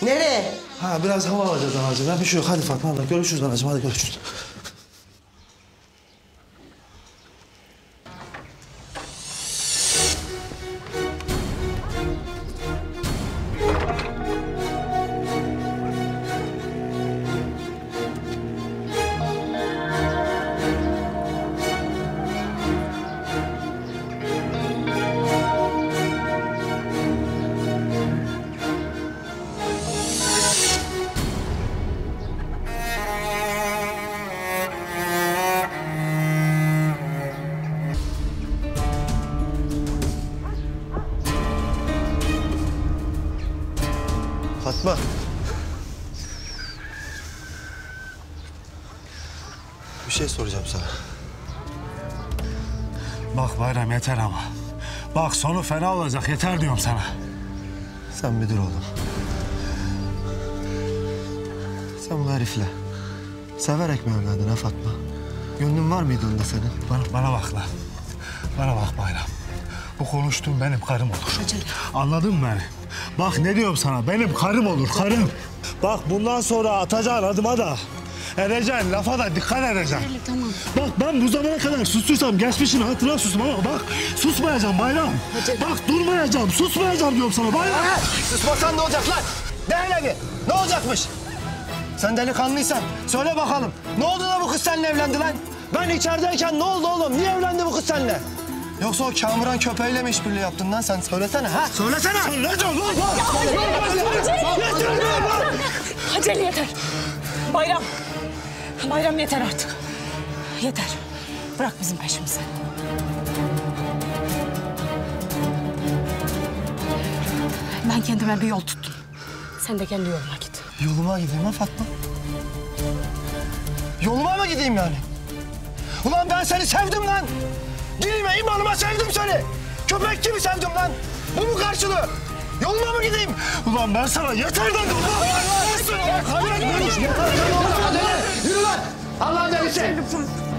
Nereye? Ha biraz hava alacağız anacığım. Ya bir şey yok. Hadi Fatma abla görüşürüz anacığım. Hadi görüşürüz. Fatma. Bir şey soracağım sana. Bak Bayram yeter ama. Bak sonu fena olacak yeter diyorum sana. Sen müdür oğlum. Sen bu herifle severek mi evlendin ha Fatma? Gönlün var mıydı onda senin? Bana bak lan. Bana bak Bayram. Bu konuştuğum benim karım olur. Anladın mı beni? Bak ne diyorum sana, benim karım olur, karım. Bak bundan sonra atacağın adıma da, edeceğin lafa da dikkat edeceksin. Öyle, tamam. Bak ben bu zamana kadar sustuysam geçmişin hatırına sustum ama bak susmayacağım Bayram. Bak durmayacağım, susmayacağım diyorum sana Bayram. Susmasan ne olacak lan? De hele bir. Ne olacakmış? Sen delikanlıysan söyle bakalım. Ne oldu da bu kız seninle evlendi lan? Ben içerideyken ne oldu oğlum? Niye evlendi bu kız seninle? Yoksa o Kamuran köpeğiyle mi işbirliği yaptın lan sen? Söylesene ha? Söylesene! Söyleyeceğim lan! Acele yeter. Bayram. Bayram yeter artık. Yeter. Bırak bizim peşimizi. Ben kendime bir yol tuttum. Sen de kendi yoluna git. Yoluma gideyim ha Fatma? Yoluma mı gideyim yani? Ulan ben seni sevdim lan! Dilime, imanıma sevdim seni! Köpek gibi sevdim lan! Bu mu karşılığı? Yoluma mı gideyim? Ulan ben sana yeter dedim! Yürü lan! Allah'ın delisi!